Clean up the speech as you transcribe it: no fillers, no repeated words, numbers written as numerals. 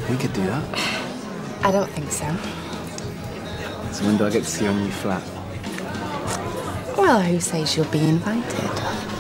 We could do that. I don't think so. So when do I get to see your new flat? Well, who says you'll be invited?